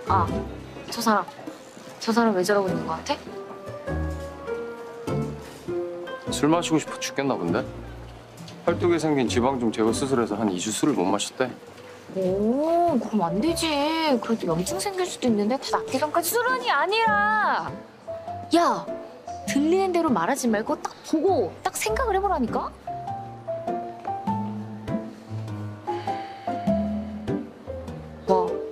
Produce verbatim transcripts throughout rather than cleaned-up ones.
아, 저 사람. 저 사람 왜 저러고 있는 것 같아? 술 마시고 싶어 죽겠나 본데? 팔뚝에 생긴 지방중 제거 수술해서 한 이 주 술을 못 마셨대. 오, 그럼 안 되지. 그래도 염증 생길 수도 있는데 다 낫기 전까지 술안이 아니라. 야, 들리는 대로 말하지 말고 딱 보고 딱 생각을 해보라니까? 뭐?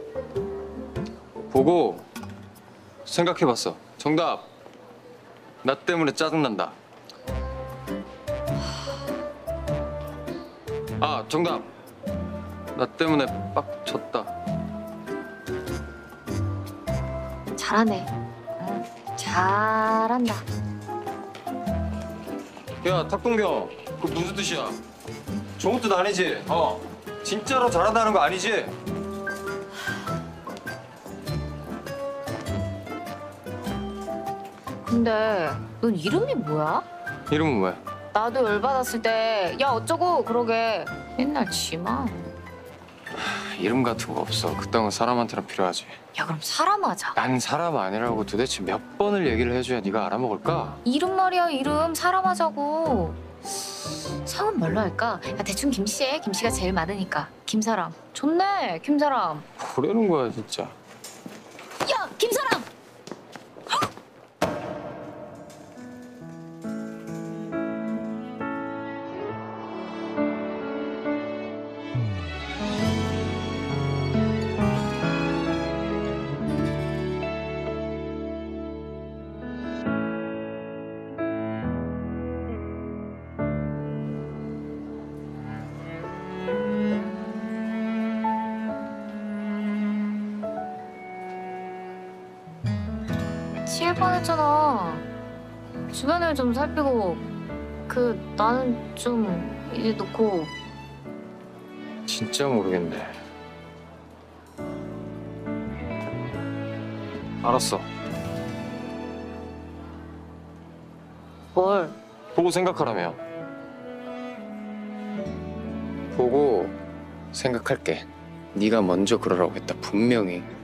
보고 생각해봤어. 정답. 나 때문에 짜증난다. 아, 정답. 나 때문에 빡쳤다. 잘하네. 응, 잘한다. 야, 탁동경. 그 무슨 뜻이야? 좋은 뜻 아니지? 어. 진짜로 잘한다는 거 아니지? 근데 넌 이름이 뭐야? 이름은 뭐야? 나도 열받았을 때 야 어쩌고 그러게 맨날 지만. 이름 같은 거 없어. 그딴 건 사람한테나 필요하지. 야 그럼 사람 하자. 난 사람 아니라고 도대체 몇 번을 얘기를 해줘야 네가 알아먹을까? 이름 말이야 이름 사람 하자고. 성은 뭘로 할까? 야 대충 김씨 해. 김씨가 제일 많으니까. 김사람. 좋네 김사람. 뭐라는 거야 진짜. 야 김사람! 취할 뻔했잖아. 주변을 좀 살피고 그 나는 좀 이제 놓고. 진짜 모르겠네. 알았어. 뭘? 보고 생각하라며. 보고 생각할게. 네가 먼저 그러라고 했다 분명히.